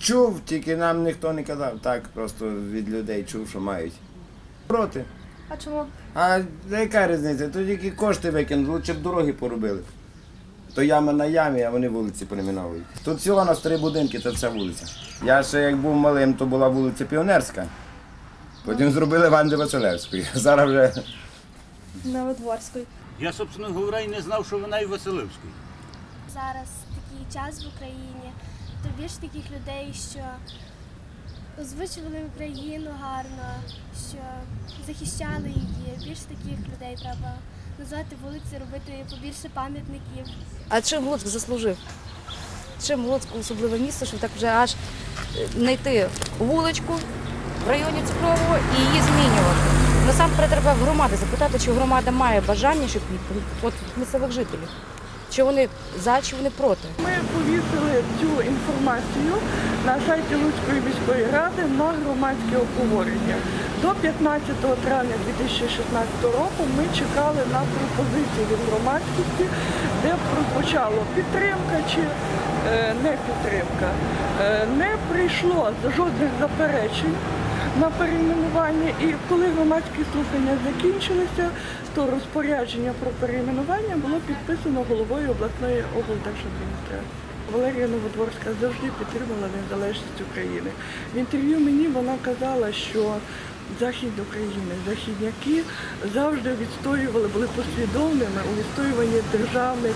Чув, тільки нам ніхто не казав. Так, просто від людей чув, що мають. Проти. А чому? А яка різниця? Тут тільки кошти викинуть, лучше б дороги поробили. То яма на ямі, а вони вулиці перейменовують. Тут всього на 3 будинки, це вся вулиця. Я ще як був малим, то була вулиця Піонерська. Потім зробили Ванди Василевської. Зараз вже... Новодворської. Я, собственно говоря, і не знав, що вона і Василевської. Зараз такий час в Україні, то більше таких людей, що озвучували Україну гарно, що захищали її. Більше таких людей треба назвати вулиці, робити побільше пам'ятників. А чим Луцьк заслужив? Чим Луцьк особливе місце, що так вже аж знайти вуличку в районі Цукрового і її змінювати? Насамперед треба в громади запитати, чи громада має бажання, щоб от місцевих жителів. Чи вони за, чи вони проти? Ми повісили цю інформацію на сайті Луцької міської ради на громадське обговорення. До 15 травня 2016 року ми чекали на пропозиції від громадськості, де прозвучало підтримка чи не підтримка. Не прийшло жодних заперечень на перейменування, і коли громадські слухання закінчилися, то розпорядження про перейменування було підписано головою обласної облдержадміністрації. Валерія Новодворська завжди підтримала незалежність України. В інтерв'ю мені вона казала, що Захід України, західняки завжди відстоювали, були послідовними у відстоюванні державних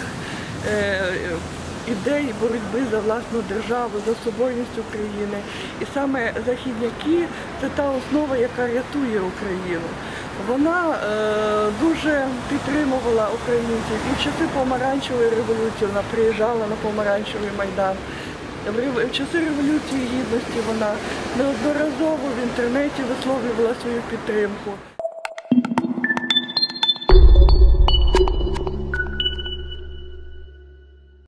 ідей боротьби за власну державу, за соборність України. І саме західняки – це та основа, яка рятує Україну. Вона дуже підтримувала українців. І в часи Помаранчевої революції вона приїжджала на Помаранчевий майдан. В часи Революції Гідності вона неодноразово в інтернеті висловлювала свою підтримку.